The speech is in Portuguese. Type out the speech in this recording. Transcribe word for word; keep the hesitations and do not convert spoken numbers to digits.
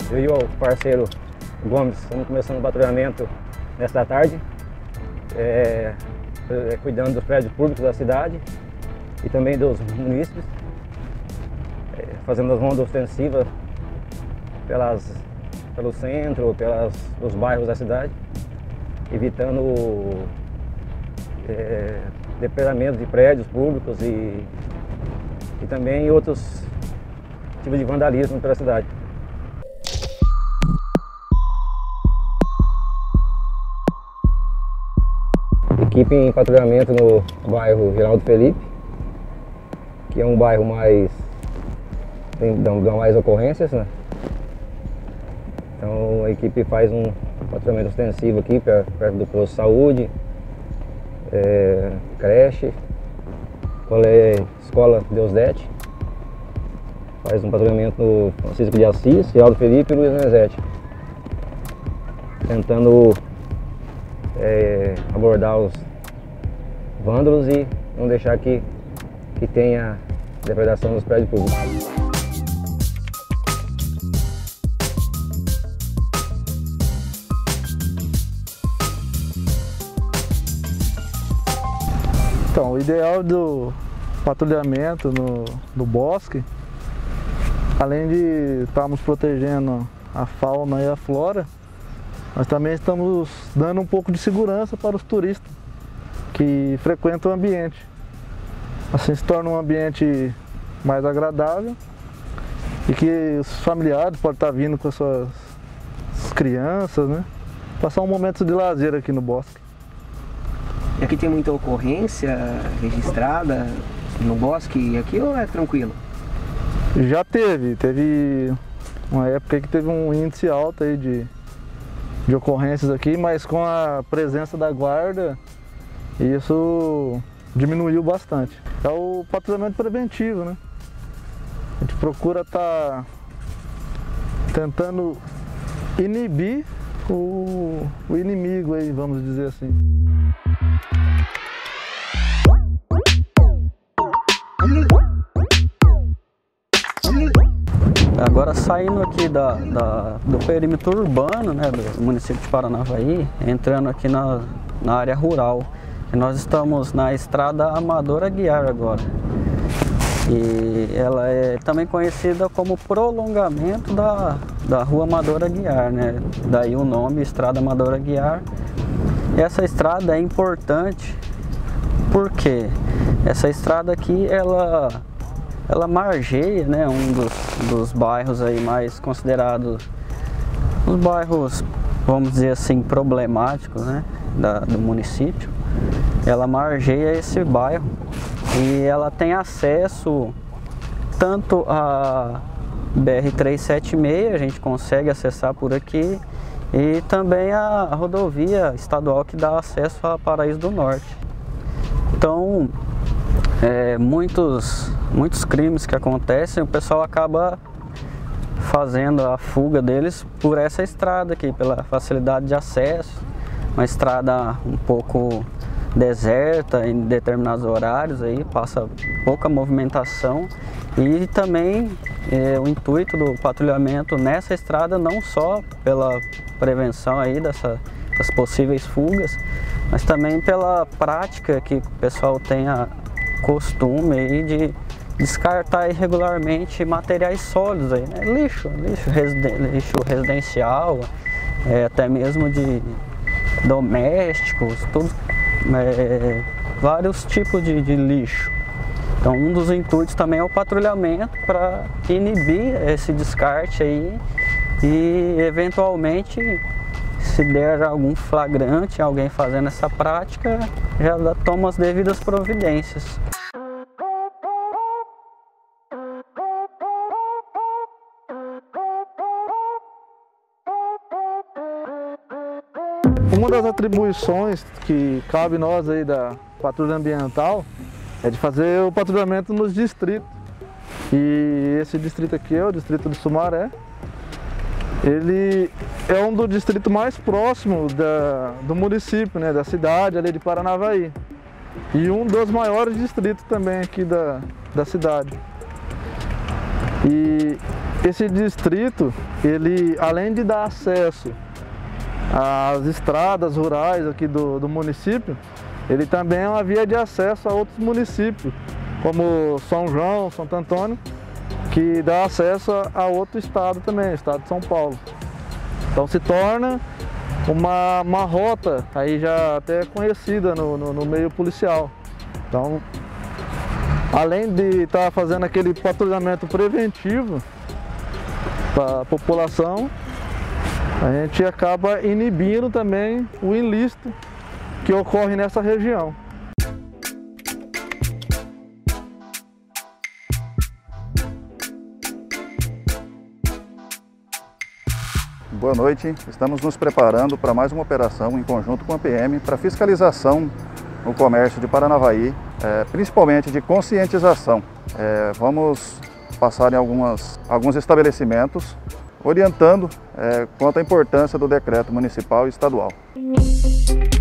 Eu e o parceiro Gomes estamos começando o patrulhamento nesta tarde, é, é, cuidando dos prédios públicos da cidade e também dos munícipes, é, fazendo as rondas ostensivas pelas, pelo centro, pelas, pelos bairros da cidade, evitando é, depredamento de prédios públicos e, e também outros tipos de vandalismo pela cidade. Equipe em patrulhamento no bairro Geraldo Felipe, que é um bairro mais tem dão mais ocorrências, né? Então a equipe faz um patrulhamento ostensivo aqui perto do posto de saúde, é, creche, colégio, escola Deusdete. Faz um patrulhamento no Francisco de Assis, Geraldo Felipe e Luiz Donizete, tentando é, abordar os vândalos e não deixar que, que tenha depredação dos prédios públicos. Então, o ideal do patrulhamento no, no bosque, além de estarmos protegendo a fauna e a flora, nós também estamos dando um pouco de segurança para os turistas que frequentam o ambiente. Assim se torna um ambiente mais agradável e que os familiares podem estar vindo com as suas crianças, né? Passar um momento de lazer aqui no bosque. E aqui tem muita ocorrência registrada no bosque aqui ou é tranquilo? Já teve, teve uma época que teve um índice alto aí de, de ocorrências aqui, mas com a presença da guarda, isso diminuiu bastante. É o patrulhamento preventivo, né? A gente procura estar tentando inibir o, o inimigo aí, vamos dizer assim. Agora saindo aqui da, da, do perímetro urbano, né, do município de Paranavaí, entrando aqui na, na área rural. E nós estamos na estrada Amador Aguiar agora. E ela é também conhecida como prolongamento da, da rua Amador Aguiar, né? Daí o nome, Estrada Amador Aguiar. Essa estrada é importante porque essa estrada aqui, ela... ela margeia, né, um dos, dos bairros aí mais considerados os bairros, vamos dizer assim, problemáticos, né, da, do município. Ela margeia esse bairro e ela tem acesso tanto a B R trezentos e setenta e seis, a gente consegue acessar por aqui, e também a rodovia estadual que dá acesso a Paraíso do Norte. Então, É, muitos, muitos crimes que acontecem, o pessoal acaba fazendo a fuga deles por essa estrada aqui, pela facilidade de acesso, uma estrada um pouco deserta em determinados horários, aí passa pouca movimentação, e também é, o intuito do patrulhamento nessa estrada não só pela prevenção aí dessa, das possíveis fugas, mas também pela prática que o pessoal tem a costume aí de descartar irregularmente materiais sólidos aí, né? Lixo, lixo, residen lixo residencial, é, até mesmo de domésticos, tudo, é, vários tipos de, de lixo. Então um dos intuitos também é o patrulhamento para inibir esse descarte aí e eventualmente, se der algum flagrante, alguém fazendo essa prática, já toma as devidas providências. Uma das atribuições que cabe nós aí da patrulha ambiental é de fazer o patrulhamento nos distritos. E esse distrito aqui é o distrito de Sumaré. Ele é um dos distritos mais próximos da, do município, né, da cidade ali de Paranavaí. E um dos maiores distritos também aqui da, da cidade. E Esse distrito, ele, além de dar acesso às estradas rurais aqui do, do município, ele também é uma via de acesso a outros municípios, como São João, Santo Antônio, que dá acesso a outro estado também, o estado de São Paulo. Então se torna uma, uma rota aí já até conhecida no, no, no meio policial. Então, além de estar fazendo aquele patrulhamento preventivo para a população, a gente acaba inibindo também o ilícito que ocorre nessa região. Boa noite, estamos nos preparando para mais uma operação em conjunto com a P M para fiscalização no comércio de Paranavaí, é, principalmente de conscientização. É, vamos passar em algumas, alguns estabelecimentos orientando é, quanto à importância do decreto municipal e estadual.